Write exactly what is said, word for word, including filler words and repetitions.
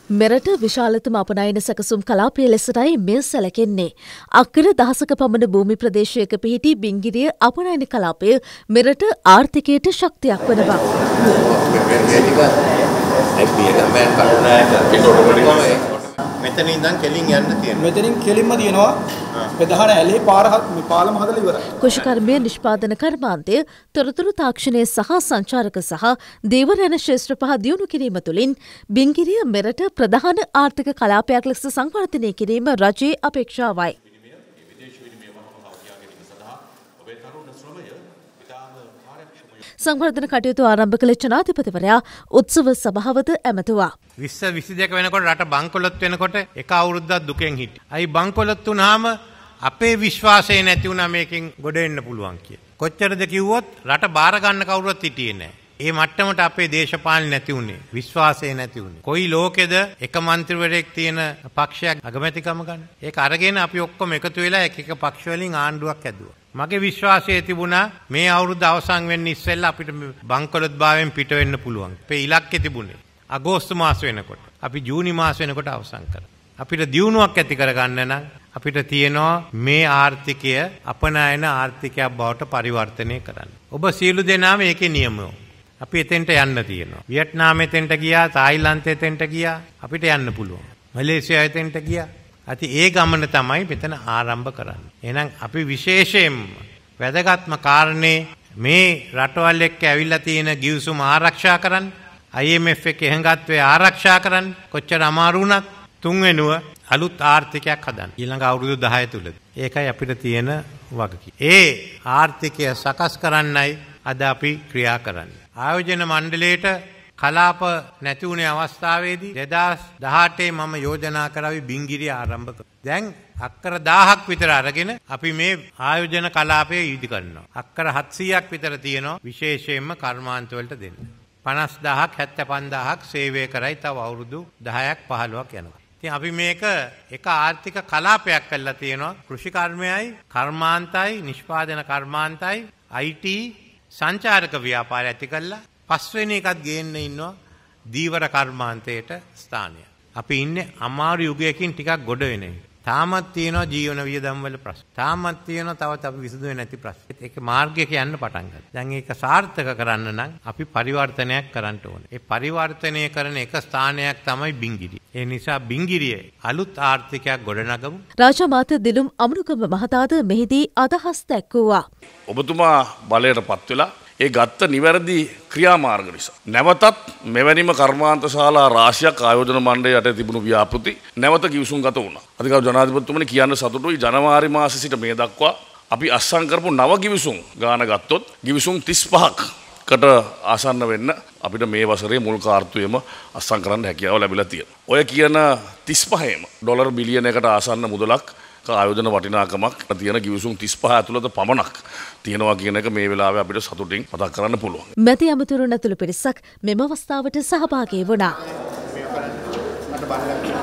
මෙරට විශාලතම අපනයන සැකසුම් කලාපය ලෙසටයි මෙය සැලකෙන්නේ. අක්කර දහසක පමණ භූමි ප්‍රදේශයක පිහිටි බිංගිරිය අපනයන කලාපය මෙරට ආර්ථිකයට ශක්තියක් වනවා. මෙතන ඉඳන් කෙලින් යන්න තියෙනවා. මෙතනින් කෙලින්ම තියෙනවා. ප්‍රධාන ඇලේ පාර පාලම හදලා ඉවරයි. කුෂිකර්මය නිෂ්පාදන කර්මාන්තය තොරතුරු තාක්ෂණය සහ සංචාරක සහ දේවර යන ක්ෂේත්‍ර පහ දියුණු කිරීම තුළින් බිංගිරිය මෙරට ප්‍රධාන ආර්ථික කලාපයක් ලෙස සංවර්ධනය කිරීම රජයේ අපේක්ෂාවයි. සංවර්ධන කටයුතු ආරම්භ කළ ජනාධිපතිවරයා උත්සව සභාවද ඇමතුවා. විස්ස විසි දෙක වෙනකොට රට බංකොලොත් වෙනකොට එක අවුරුද්දක් දුකෙන් හිටියා. අයි බංකොලොත් වුණාම අපේ විශ්වාසය නැති වුණා මේකෙන් ගොඩ එන්න පුළුවන් කියලා. කොච්චරද කිව්වොත් රට බාර ගන්න කවුරුවත් හිටියේ නැහැ. ඒ මට්ටමට අපේ දේශපාලන නැති වුණේ, විශ්වාසය නැති වුණේ. කොයි ලෝකෙද එක മന്ത്രിවරයෙක් තියෙන පක්ෂයක් අගමැතිකම ගන්න. ඒක අරගෙන අපි ඔක්කොම එකතු වෙලා එක එක පක්ෂ වලින් ආණ්ඩුවක් ඇදුවා. මගේ විශ්වාසය තිබුණා මේ අවුරුද්ද අවසන් වෙන්න ඉස්සෙල්ලා අපිට බංකොලොත් භාවයෙන් පිට වෙන්න පුළුවන්. අපේ ඉලක්කය තිබුණේ අගෝස්තු මාස වෙනකොට. අපි ජූනි මාස වෙනකොට අවසන් කරා. අපිට දියුණුවක් ඇති කරගන්න නම් අපිට තියෙනවා මේ ආර්ථිකය අපනයන ආර්ථිකයක් බවට පරිවර්තනය කරන්න. ඔබ සියලු දෙනාම ඒකේ නියමය. අපි එතෙන්ට යන්න තියෙනවා. වියට්නාම එතෙන්ට ගියා, තායිලන්තය එතෙන්ට ගියා. අපිට යන්න පුළුවන්. මලේසියා එතෙන්ට ගියා. අති ඒ ගමන තමයි මෙතන ආරම්භ කරන්නේ. එහෙනම් අපි විශේෂයෙන්ම වැදගත්ම කාරණේ මේ රටවල් එක්ක ඇවිල්ලා තියෙන ගිවිසුම ආරක්ෂා කරන්න, I M F එකේ හංගත්වයේ ආරක්ෂා කරන්න, කොච්චර අමාරු වුණත් තුන්වෙනුව අලුත් ආර්ථිකයක් හදන්න. ඊළඟ අවුරුදු දහය තුලදී. ඒකයි අපිට තියෙන වගකීම. ඒ ආර්ථිකය සකස් කරන්නයි අද අපි ක්‍රියා කරන්නේ. ආයෝජන මණ්ඩලයට කලාප නැති වුණේ අවස්ථාවේදී දෙදාස් දහඅටේ මම යෝජනා කරાવી බිංගිරිය ආරම්භ කළා. දැන් අක්කර දහයක් විතර අරගෙන අපි මේ ආයෝජන කලාපය ඉදි කරනවා. අක්කර හත්සීයක් විතර තියෙනවා විශේෂයෙන්ම කර්මාන්ත වලට දෙන්න. පනස් දහයක් හැත්තෑ පන්දාහක් සේවය කරයි තව අවුරුදු දහයක් පහළොවක් යනවා. ඉතින් අපි මේක එක ආර්ථික කලාපයක් කරලා තියෙනවා. කෘෂි කර්මයයි, කර්මාන්තයි, නිෂ්පාදන කර්මාන්තයි, I T සංචාරක ව්‍යාපාරය ඇති කළා. පස්වෙනි එකත් ගේන්න ඉන්නවා දීවර කර්මාන්තයට ස්ථානය. අපි ඉන්නේ අමාරු යුගයකින් ටිකක් ගොඩ වෙන්නේ. තාමත් තියෙනවා ජීවන වියදම් වල ප්‍රශ්න. තාමත් තියෙනවා තවත් අපි විසඳුවේ නැති ප්‍රශ්න. ඒක මාර්ගයක යන්න පටන් ගත්තා. දැන් ඒක සාර්ථක කරන්න නම් අපි පරිවර්තනයක් කරන්න ඕනේ. ඒ පරිවර්තනය කරන එක ස්ථානයක් තමයි බිංගිරිය. ඒ නිසා බිංගිරියේ අලුත් ආර්ථිකයක් ගොඩනගමු. රාජ්‍ය අමාත්‍ය දිලුම් අමනුකම මහතාද මෙහිදී අදහස් දැක්වුවා. ඔබතුමා බලයටපත් වෙලා ඒ ගත්ත නිවැරදි ක්‍රියාමාර්ග නිසා නැවතත් මෙවැනිම කර්මාන්ත ශාලා රාශියක් ආයෝජන මණ්ඩලය යට තිබුණු ව්‍යාපෘති නැවත කිවිසුම් ගත වුණා. අධිකාර ජනාධිපතිතුමනි කියන්න සතුටුයි ජනවාරි මාසෙ සිට මේ දක්වා අපි අත්සන් කරපු නව කිවිසුම් ගාන ගත්තොත් කිවිසුම් තිස් පහකට ආසන්න වෙන්න අපිට මේ වසරේ මුල් කාර්තුවේම අත්සන් කරන්න හැකියාව ලැබිලා තියෙනවා. ඔය කියන තිස් පහේම ඩොලර් බිලියනයකට ආසන්න මුදලක් ආයෝජන වටිනාකමක් තියෙන කිවිසුම් තිස් පහ ඇතුළත පමණක් තියෙනවා කියන එක මේ වෙලාවේ අපිට සතුටින් මතක් කරන්න පුළුවන්. මැති අමතුරුන් ඇතුළු පිරිසක් මෙම අවස්ථාවට සහභාගී වුණා.